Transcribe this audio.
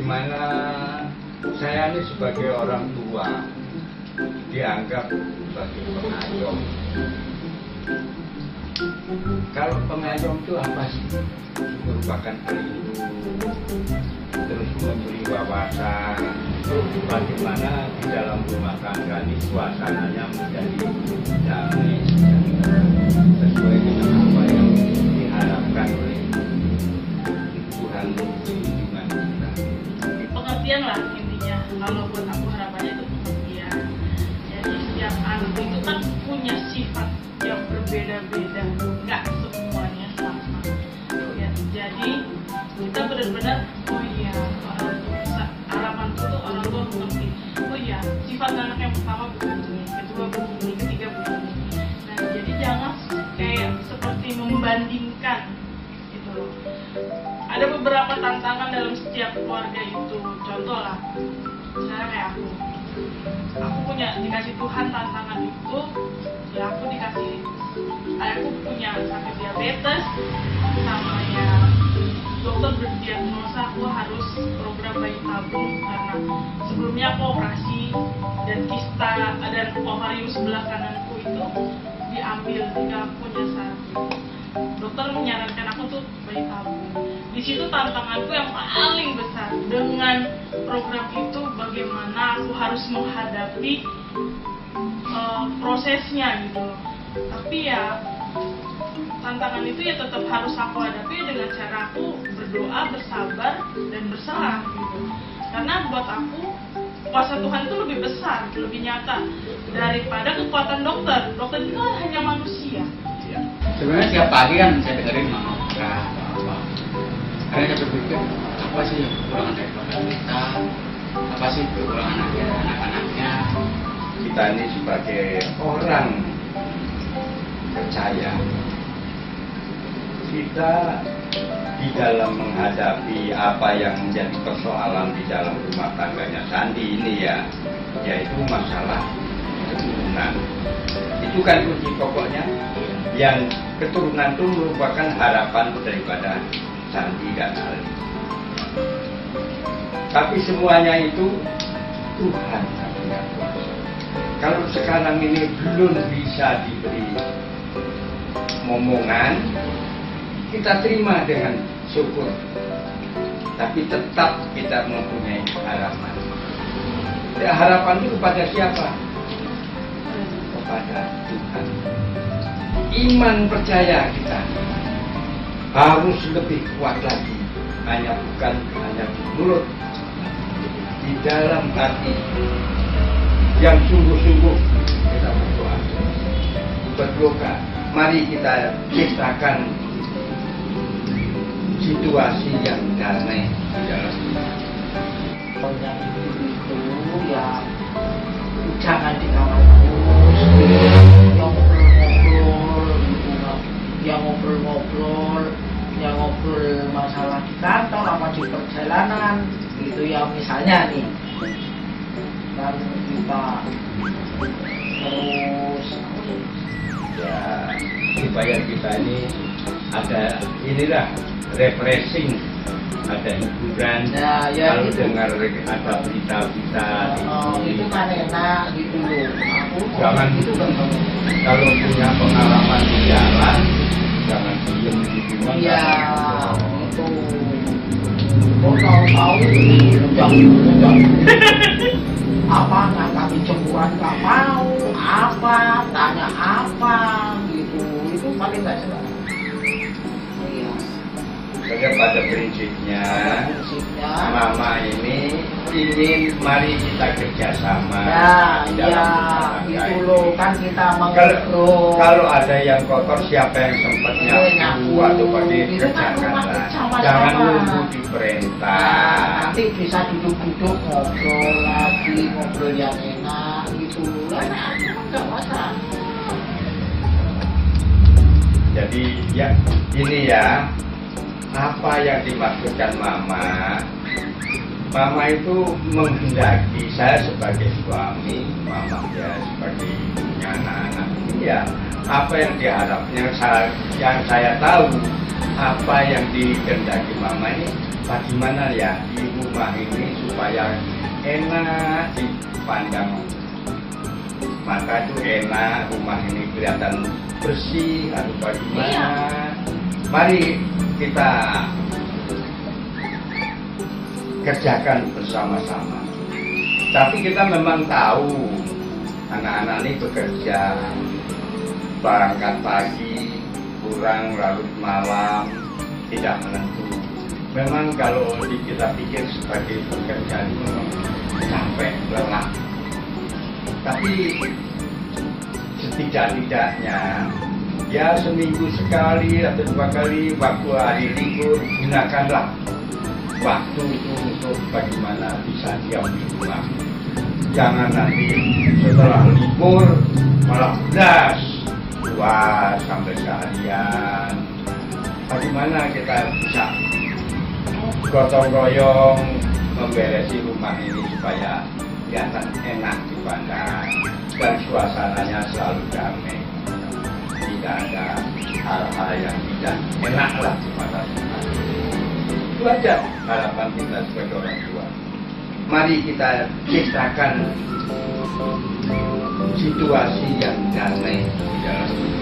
Bagaimana saya ini sebagai orang tua dianggap sebagai pengayom. Kalau pengayom itu apa sih? Merupakan pelindung, terus memberi wawasan, bagaimana di dalam rumah tangga ini suasananya menjadi damai, sesuai dengan apa yang diharapkan oleh Tuhan di lingkungan kita. Pengertian lah intinya. Kalau buat aku harapannya itu pengertian. Jadi setiap anak itu kan punya sifat yang berbeda-beda, nggak semuanya sama. Ya, jadi kita benar-benar, oh iya, harapan itu orang tua mengerti. Oh iya, sifat anak yang pertama begini, kedua begini, ketiga begini. Nah, jadi jangan kayak seperti membandingkan gitu loh. Ada beberapa tantangan dalam setiap keluarga itu. Contoh lah, misalnya kayak aku dikasih Tuhan tantangan itu, ya aku ayahku punya sakit diabetes, sama ya dokter berdiagnosa aku harus program bayi tabung karena sebelumnya aku operasi dan kista dan ovarium sebelah kananku itu diambil jika aku punya sakit. Dokter menyarankan aku tuh bayi tabung. Di situ tantanganku yang paling besar dengan program itu, bagaimana aku harus menghadapi prosesnya gitu. Tapi ya tantangan itu ya tetap harus aku hadapi dengan cara aku berdoa, bersabar dan berserah gitu. Karena buat aku kuasa Tuhan itu lebih besar, lebih nyata daripada kekuatan dokter. Dokter itu kan hanya manusia. Ya. Sebenarnya tiap pagi kan saya dengerin mama apa. Karena saya berpikir apa sih kekurangan dari keluarga kita, apa sih kekurangan dari anak-anaknya. Kita ini sebagai orang percaya, kita di dalam menghadapi apa yang menjadi persoalan di dalam rumah tangganya Sandi ini ya, yaitu masalah keturunan. Itu kan kunci pokoknya, yang keturunan itu merupakan harapan daripada Sandi dan Ali. Tapi semuanya itu Tuhan yang punya kuasa. Kalau sekarang ini belum bisa diberi momongan, kita terima dengan syukur. Tapi tetap kita mempunyai harapan. Ya, harapan itu kepada siapa? Kepada Tuhan. Iman percaya kita harus lebih kuat lagi. Bukan hanya di mulut, di dalam hati yang sungguh-sungguh kita berdoa. Mari kita ciptakan situasi yang damai di dalam yang itu ya jangan di kamar terus, yang ngobrol-ngobrol masalah di kantor apa di perjalanan gitu ya. Misalnya nih kan kita terus ya, supaya kita ini ada inilah refreshing, ada hiburan. Nah, ya, kalau gitu. dengar ada berita-berita itu kan enak gitu loh. Aku jangan gitu kan. Kalau punya pengalaman di jalan, jangan diem di rumah. Iya, itu. Kok tahu-tahu udah apa ngangkapi jemuran nggak mau, apa tanya apa gitu, itu paling nggak senang. Iya. Jadi pada prinsipnya, Mama ini ingin mari kita kerjasama. Ya, di dalam rumah tangga itu ini. loh kan kita mengobrol. Kalau ada yang kotor, siapa yang sempat nyapu atau pakai kerjakanlah. Jangan nunggu diperintah. Nanti bisa duduk-duduk ngobrol lagi, ngobrol yang enak gitu. Enak, nggak masalah. Jadi ya ini ya, apa yang dimaksudkan Mama itu menghendaki saya sebagai suami, Mama ya sebagai ibunya anak-anak ini ya, apa yang diharapnya yang saya tahu apa yang dikehendaki mama ini bagaimana ya di rumah ini supaya enak dipandang mata itu, enak rumah ini kelihatan bersih atau bagaimana. Iya. Mari kita kerjakan bersama-sama. Tapi kita memang tahu anak-anak ini bekerja, berangkat pagi, pulang larut malam, tidak menentu. Memang kalau kita pikir sebagai pekerjaan itu memang capek, lelah. Tapi setidak-tidaknya ya seminggu sekali atau 2 kali waktu hari libur, gunakanlah waktu itu untuk bagaimana bisa diam di rumah. Jangan nanti setelah libur malah belas puas sampai seharian. Bagaimana kita bisa gotong royong memberesi rumah ini supaya kelihatan enak dipandang dan suasananya selalu damai, tidak ada hal-hal yang tidak enak lah di mata kita. Itu aja harapan kita sebagai orang tua. Mari kita ciptakan situasi yang damai di dalam